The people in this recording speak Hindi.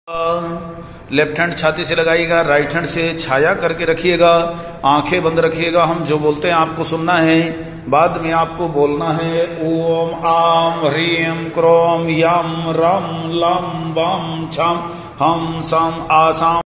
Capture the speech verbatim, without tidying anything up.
लेफ्ट हैंड छाती से लगाइएगा, राइट हैंड से छाया करके रखिएगा, आंखें बंद रखिएगा। हम जो बोलते हैं आपको सुनना है, बाद में आपको बोलना है। ओम आम ह्रीम क्रोम यम रम लम बम छम हम सम आसाम।